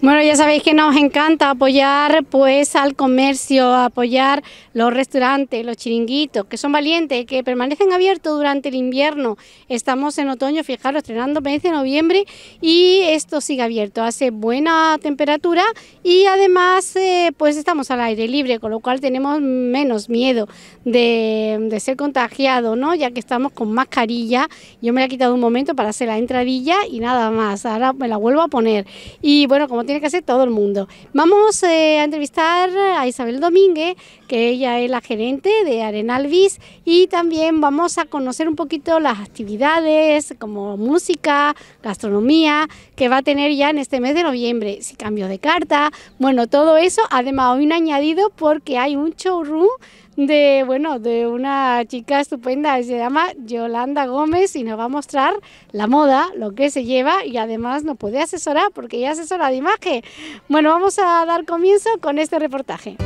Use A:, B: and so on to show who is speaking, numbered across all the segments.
A: Bueno, ya sabéis que nos encanta apoyar pues al comercio, apoyar los restaurantes, los chiringuitos, que son valientes, que permanecen abiertos durante el invierno. Estamos en otoño, fijaros, estrenando mes de noviembre y esto sigue abierto, hace buena temperatura y además pues estamos al aire libre, con lo cual tenemos menos miedo de ser contagiados, ¿no? Ya que estamos con mascarilla. Yo me la he quitado un momento para hacer la entradilla y nada más, ahora me la vuelvo a poner. Y bueno, como tiene que hacer todo el mundo. Vamos a entrevistar a Isabel Domínguez, que ella es la gerente de Arenal Beach, y también vamos a conocer un poquito las actividades como música, gastronomía, que va a tener ya en este mes de noviembre, si cambio de carta, bueno, todo eso. Además, hoy un añadido porque hay un showroom de una chica estupenda, se llama Yolanda Gómez y nos va a mostrar la moda, lo que se lleva y además nos puede asesorar porque ella es asesora de imagen. Bueno, vamos a dar comienzo con este reportaje.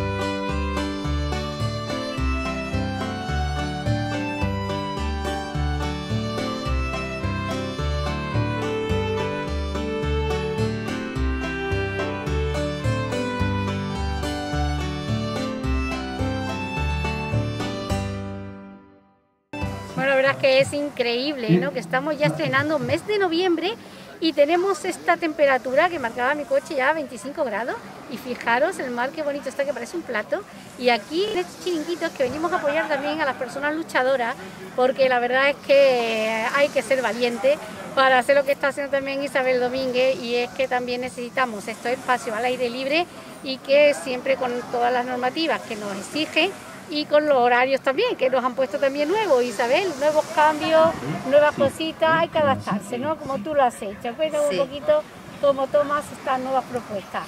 A: Bueno, la verdad es que es increíble, ¿no? Que estamos ya estrenando mes de noviembre y tenemos esta temperatura que marcaba mi coche ya 25 grados y fijaros el mar qué bonito está, que parece un plato. Y aquí en estos chiringuitos que venimos a apoyar también a las personas luchadoras, porque la verdad es que hay que ser valiente para hacer lo que está haciendo también Isabel Domínguez, y es que también necesitamos estos espacios al aire libre y que siempre con todas las normativas que nos exigen y con los horarios también, que nos han puesto también nuevos, Isabel, nuevos cambios, nuevas cositas, hay que adaptarse, ¿no? Como tú lo has hecho. Cuéntame un poquito cómo tomas estas nuevas propuestas.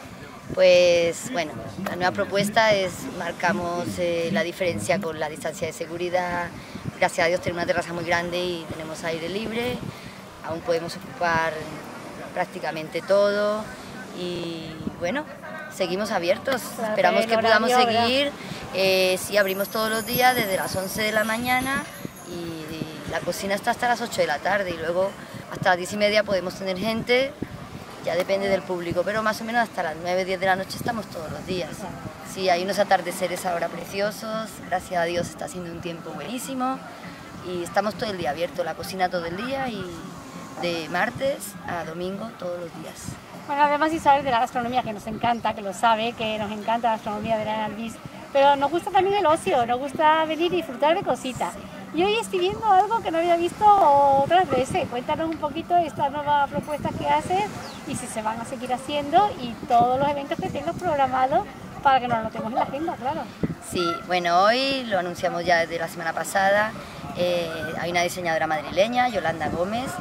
B: Pues bueno, la nueva propuesta es, marcamos la diferencia con la distancia de seguridad. Gracias a Dios tenemos una terraza muy grande y tenemos aire libre, aún podemos ocupar prácticamente todo y bueno, seguimos abiertos, esperamos que podamos seguir. Sí, abrimos todos los días desde las 11 de la mañana y la cocina está hasta las 8 de la tarde y luego hasta las 10:30 podemos tener gente, ya depende del público, pero más o menos hasta las 9, 10 de la noche estamos todos los días. Sí, hay unos atardeceres ahora preciosos, gracias a Dios está haciendo un tiempo buenísimo y estamos todo el día abierto, la cocina todo el día y de martes a domingo todos los días.
A: Bueno, además Isabel, de la gastronomía, que nos encanta, que lo sabe, que nos encanta la gastronomía de Arenal Beach, pero nos gusta también el ocio, nos gusta venir y disfrutar de cositas. Y hoy estoy viendo algo que no había visto otras veces. Cuéntanos un poquito esta nueva propuesta que haces y si se van a seguir haciendo y todos los eventos que tengas programados para que nos lo notemos en la agenda, claro.
B: Sí, bueno, hoy lo anunciamos ya desde la semana pasada. Hay una diseñadora madrileña, Yolanda Gómez.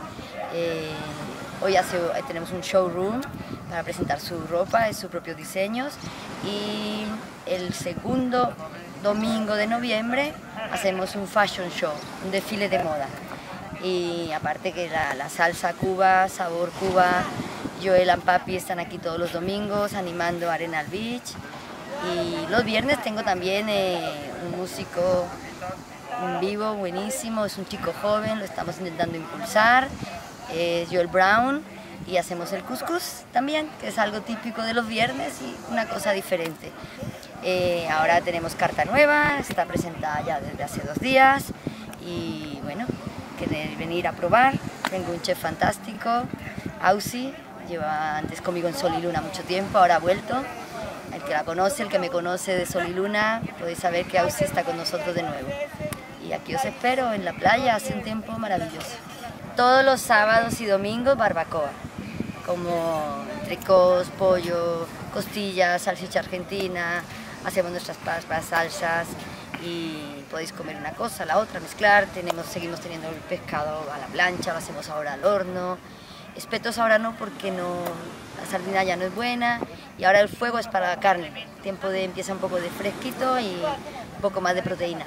B: Hoy tenemos un showroom para presentar su ropa, sus propios diseños, y el segundo domingo de noviembre hacemos un fashion show, un desfile de moda. Y aparte que la salsa Cuba, sabor Cuba, Joel and Papi están aquí todos los domingos animando Arenal Beach. Y los viernes tengo también un músico en vivo buenísimo, es un chico joven, lo estamos intentando impulsar. Joel Brown, y hacemos el couscous también, que es algo típico de los viernes y una cosa diferente. Ahora tenemos carta nueva, está presentada ya desde hace 2 días y bueno, querer venir a probar. Tengo un chef fantástico, Ausi, lleva antes conmigo en Sol y Luna mucho tiempo, ahora ha vuelto. El que la conoce, el que me conoce de Sol y Luna, podéis saber que Ausi está con nosotros de nuevo. Y aquí os espero en la playa, hace un tiempo maravilloso. Todos los sábados y domingos barbacoa, como entrecós, pollo, costillas, salchicha argentina, hacemos nuestras papas, salsas y podéis comer una cosa, la otra, mezclar. Seguimos teniendo el pescado a la plancha, lo hacemos ahora al horno. Espetos ahora no, porque la sardina ya no es buena y ahora el fuego es para la carne. Empieza un poco de fresquito y un poco más de proteína.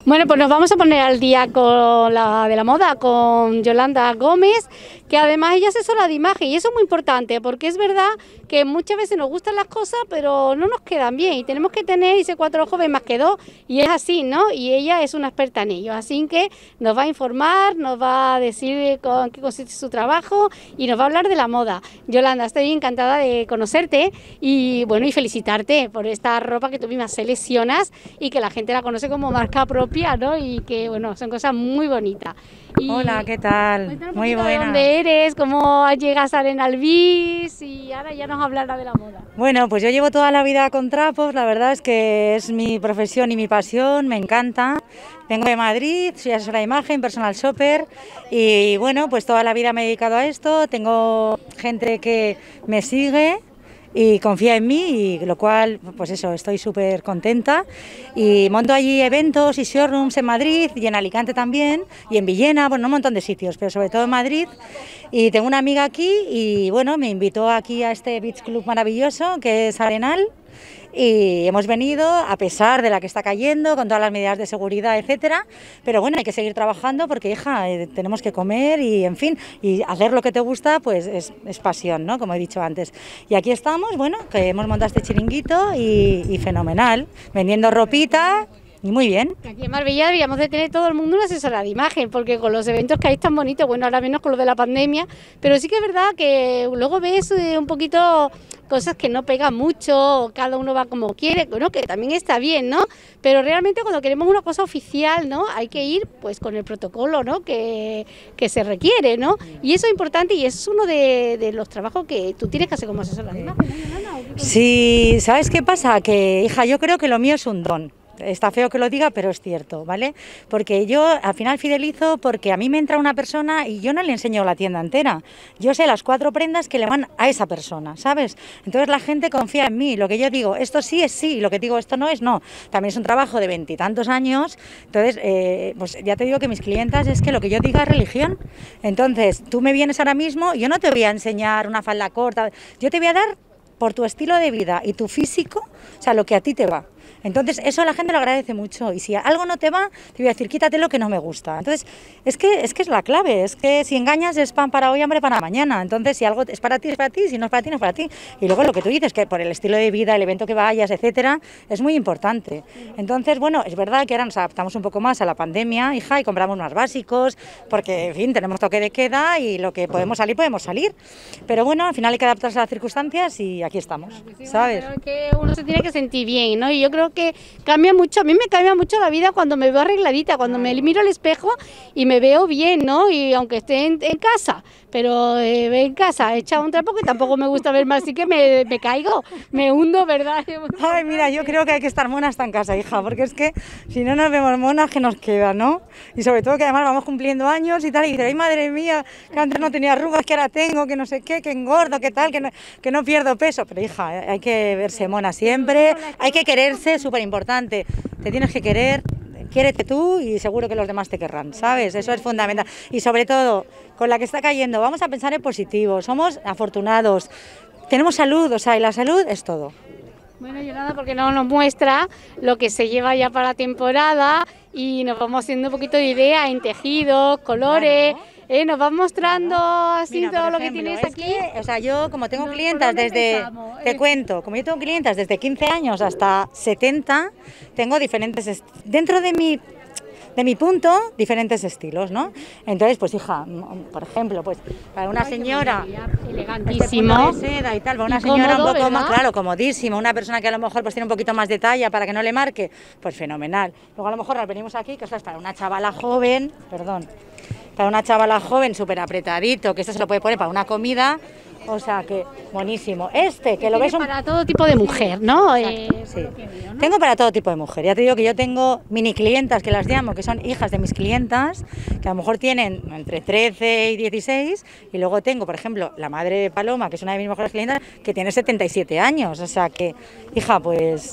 A: Bueno, pues nos vamos a poner al día con la de la moda, con Yolanda Gómez, que además ella es asesora de imagen y eso es muy importante porque es verdad que muchas veces nos gustan las cosas pero no nos quedan bien y tenemos que tener ese cuatro ojos ven más que dos y es así, ¿no? Y ella es una experta en ello, así que nos va a informar, nos va a decir con qué consiste su trabajo y nos va a hablar de la moda. Yolanda, estoy encantada de conocerte y bueno, y felicitarte por esta ropa que tú misma seleccionas y que la gente la conoce como marca propia, ¿no? Y que bueno, son cosas muy bonitas. Y
C: hola, ¿qué tal? Muy buena.
A: ¿De dónde eres? ¿Cómo llegas a Arenalvis? Y ahora ya nos hablará de la moda.
C: Bueno, pues yo llevo toda la vida con trapos, la verdad es que es mi profesión y mi pasión, me encanta. Vengo de Madrid, soy asesora de imagen, personal shopper y bueno, pues toda la vida me he dedicado a esto, tengo gente que me sigue y confía en mí, y lo cual, pues eso, estoy súper contenta y monto allí eventos y showrooms en Madrid y en Alicante también y en Villena, bueno, un montón de sitios, pero sobre todo en Madrid. Y tengo una amiga aquí y bueno, me invitó aquí a este beach club maravilloso que es Arenal. Y hemos venido a pesar de la que está cayendo, con todas las medidas de seguridad, etcétera, pero bueno, hay que seguir trabajando porque, hija, tenemos que comer y, en fin, y hacer lo que te gusta, pues es pasión, ¿no? Como he dicho antes. Y aquí estamos, bueno, que hemos montado este chiringuito y fenomenal, vendiendo ropita. Y muy bien.
A: Aquí en Marbella deberíamos de tener todo el mundo una asesora de imagen, porque con los eventos que hay tan bonitos, bueno, ahora menos con lo de la pandemia, pero sí que es verdad que luego ves un poquito cosas que no pegan mucho, cada uno va como quiere, bueno, que también está bien, ¿no? Pero realmente cuando queremos una cosa oficial, ¿no? Hay que ir pues con el protocolo, ¿no? Que se requiere, ¿no? Y eso es importante y es uno de los trabajos que tú tienes que hacer como asesora de imagen, ¿no?
C: Sí, ¿sabes qué pasa? Que, hija, yo creo que lo mío es un don. Está feo que lo diga, pero es cierto, ¿vale? Porque yo al final fidelizo porque a mí me entra una persona y yo no le enseño la tienda entera. Yo sé las 4 prendas que le van a esa persona, ¿sabes? Entonces la gente confía en mí. Lo que yo digo, esto sí es sí, lo que digo, esto no es no. También es un trabajo de 20 y tantos años. Entonces, pues ya te digo que mis clientas es que lo que yo diga es religión. Entonces, tú me vienes ahora mismo, yo no te voy a enseñar una falda corta, yo te voy a dar por tu estilo de vida y tu físico, o sea, lo que a ti te va. Entonces, eso la gente lo agradece mucho y si algo no te va, te voy a decir, quítate lo que no me gusta. Entonces, es que es la clave, es que si engañas es pan para hoy, hambre para mañana. Entonces, si algo es para ti, si no es para ti, no es para ti. Y luego lo que tú dices, que por el estilo de vida, el evento que vayas, etcétera, es muy importante. Entonces, bueno, es verdad que ahora nos adaptamos un poco más a la pandemia, hija, y compramos más básicos, porque, en fin, tenemos toque de queda y lo que podemos salir. Pero bueno, al final hay que adaptarse a las circunstancias y aquí estamos, ¿sabes?
A: Pero que uno se tiene que sentir bien, ¿no? Y yo creo que cambia mucho, a mí me cambia mucho la vida cuando me veo arregladita, cuando me miro al espejo y me veo bien, ¿no? Y aunque esté en casa, pero en casa he echado un trapo que tampoco me gusta ver más, así que me caigo, me hundo, ¿verdad?
C: Ay, mira, yo creo que hay que estar monas hasta en casa, hija, porque es que si no nos vemos monas, que nos queda, ¿no? Y sobre todo que además vamos cumpliendo años y tal, y dices, ay, madre mía, que antes no tenía arrugas, que ahora tengo, que no sé qué, que engordo, que tal, que no pierdo peso. Pero hija, hay que verse mona siempre, hay que quererse, súper importante, te tienes que querer, quiérete tú y seguro que los demás te querrán, ¿sabes? Eso es fundamental. Y sobre todo, con la que está cayendo, vamos a pensar en positivo, somos afortunados, tenemos salud, o sea, y la salud es todo.
A: Bueno, Yolanda, porque no nos muestra lo que se lleva ya para la temporada y nos vamos haciendo un poquito de idea en tejidos, colores... Claro. Nos vas mostrando así. Mira, todo lo que tienes aquí.
C: O sea, yo como tengo clientas desde, te cuento, como yo tengo clientas desde 15 años hasta 70, tengo diferentes, dentro de mi punto, diferentes estilos, ¿no? Entonces, pues hija, por ejemplo, pues para una señora
A: elegantísimo
C: de seda y tal, para una señora un poco más, claro, comodísimo, una persona que a lo mejor pues tiene un poquito más de talla para que no le marque, pues fenomenal. Luego a lo mejor nos venimos aquí, que esto es para una chavala joven, para una chavala joven súper apretadito, que esto se lo puede poner para una comida, o sea que buenísimo. Que lo ves
A: para todo tipo de mujer, ¿no?
C: Sí. ¿no? Tengo para todo tipo de mujer. Ya te digo que yo tengo mini clientas, que las llamo, que son hijas de mis clientas, que a lo mejor tienen entre 13 y 16, y luego tengo, por ejemplo, la madre de Paloma, que es una de mis mejores clientas, que tiene 77 años, o sea que, hija, pues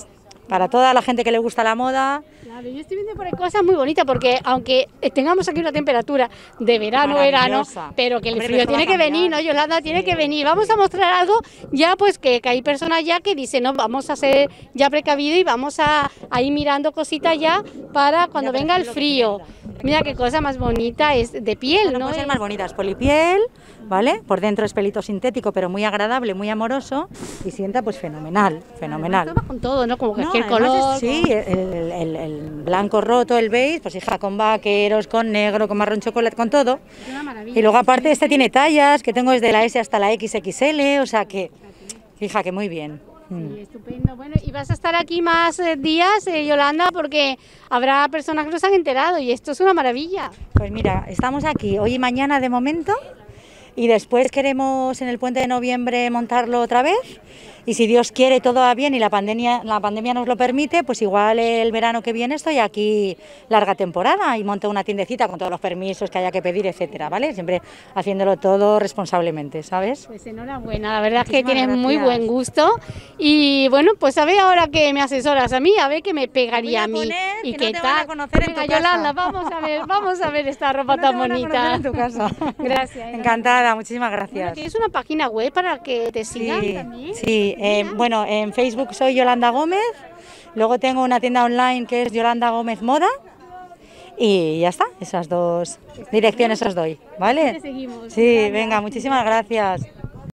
C: para toda la gente que le gusta la moda.
A: Claro, yo estoy viendo por ahí cosas muy bonitas, porque aunque tengamos aquí una temperatura de verano, pero que el frío tiene que venir, ¿no, Yolanda? Tiene que venir. Vamos a mostrar algo ya, pues que hay personas ya que dicen, no, vamos a ser ya precavido y vamos a ir mirando cositas ya para cuando venga el frío. Mira qué cosa más bonita, es de piel, ¿no?
C: Puede ser más bonita, es polipiel, ¿vale? Por dentro es pelito sintético, pero muy agradable, muy amoroso y sienta pues fenomenal, fenomenal.
A: Además, con todo, ¿no? Como que no, el color.
C: Sí, el blanco roto, el beige, pues hija, con vaqueros, con negro, con marrón chocolate, con todo.
A: Es una maravilla.
C: Y luego aparte este tiene tallas, que tengo desde la S hasta la XXL, o sea que, hija, que muy bien.
A: Sí, estupendo. Bueno, y vas a estar aquí más días, Yolanda, porque habrá personas que nos han enterado y esto es una maravilla.
C: Pues mira, estamos aquí hoy y mañana de momento y después queremos en el puente de noviembre montarlo otra vez y si Dios quiere todo va bien y la pandemia nos lo permite, pues igual el verano que viene estoy aquí larga temporada y monto una tiendecita con todos los permisos que haya que pedir, etcétera, ¿vale? Siempre haciéndolo todo responsablemente, ¿sabes?
A: Pues enhorabuena, la verdad es que tienes muy buen gusto y bueno, pues a ver ahora que me asesoras a mí, a ver qué me pegaría a mí y qué tal.
C: Venga,
A: Yolanda, vamos a ver esta ropa tan bonita.
C: En tu casa.
A: Gracias.
C: Encantada, muchísimas gracias.
A: Bueno, ¿tienes una página web para que te sigan también?
C: Sí. Bueno, en Facebook soy Yolanda Gómez, luego tengo una tienda online que es Yolanda Gómez Moda y ya está, esas dos direcciones os doy, ¿vale?
A: Te seguimos.
C: Sí, venga, muchísimas gracias.